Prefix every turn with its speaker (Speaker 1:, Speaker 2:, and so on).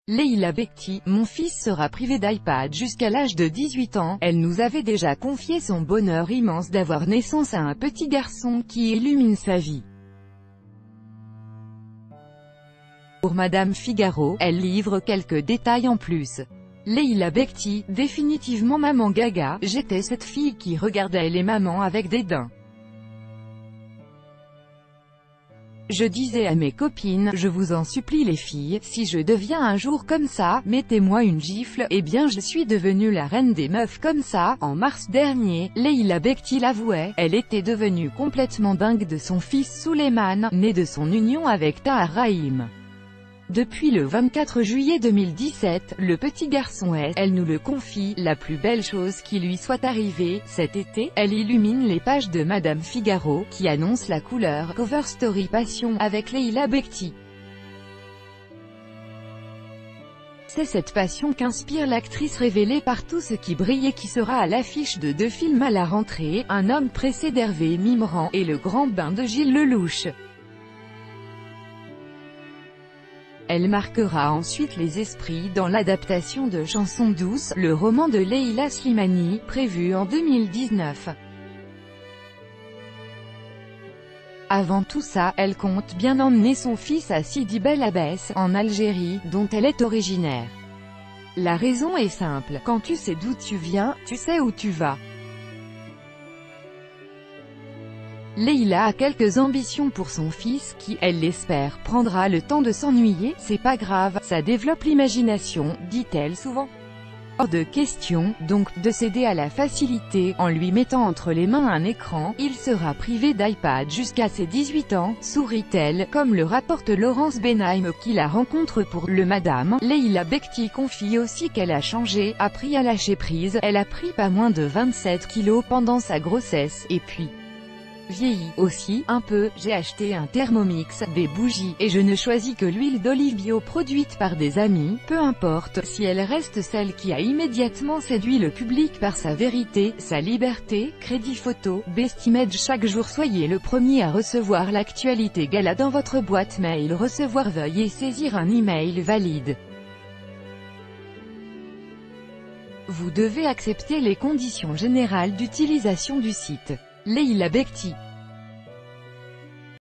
Speaker 1: Leila Bekti, mon fils sera privé d'iPad jusqu'à l'âge de 18 ans. Elle nous avait déjà confié son bonheur immense d'avoir naissance à un petit garçon qui illumine sa vie. Pour Madame Figaro, elle livre quelques détails en plus. Leila Bekti, définitivement maman gaga, j'étais cette fille qui regardait les mamans avec dédain. Je disais à mes copines, je vous en supplie les filles, si je deviens un jour comme ça, mettez-moi une gifle. Eh bien je suis devenue la reine des meufs comme ça. En mars dernier, Leila Bekti l'avouait, elle était devenue complètement dingue de son fils Souleymane, né de son union avec Tahar Rahim. Depuis le 24 juillet 2017, le petit garçon est, elle nous le confie, la plus belle chose qui lui soit arrivée. Cet été, elle illumine les pages de Madame Figaro, qui annonce la couleur Cover Story Passion avec Leila Bekti. C'est cette passion qu'inspire l'actrice révélée par Tout ce qui brille et qui sera à l'affiche de 2 films à la rentrée, Un homme pressé d'Hervé Mimran et Le grand bain de Gilles Lelouch. Elle marquera ensuite les esprits dans l'adaptation de Chansons douces, le roman de Leila Slimani, prévu en 2019. Avant tout ça, elle compte bien emmener son fils à Sidi Bel Abbès, en Algérie, dont elle est originaire. La raison est simple, quand tu sais d'où tu viens, tu sais où tu vas. Leila a quelques ambitions pour son fils qui, elle l'espère, prendra le temps de s'ennuyer. C'est pas grave, ça développe l'imagination, dit-elle souvent. Hors de question, donc, de céder à la facilité, en lui mettant entre les mains un écran. Il sera privé d'iPad jusqu'à ses 18 ans, sourit-elle, comme le rapporte Laurence Benheim qui la rencontre pour le Madame. Leila Bekti confie aussi qu'elle a changé, appris à lâcher prise. Elle a pris pas moins de 27 kilos pendant sa grossesse, et puis vieilli aussi, un peu. J'ai acheté un Thermomix, des bougies, et je ne choisis que l'huile d'olive bio produite par des amis, peu importe si elle reste celle qui a immédiatement séduit le public par sa vérité, sa liberté. Crédit photo, Bestimage. Chaque jour soyez le premier à recevoir l'actualité gala dans votre boîte mail. Recevoir, veuillez saisir un email valide. Vous devez accepter les conditions générales d'utilisation du site. Leila Bekti.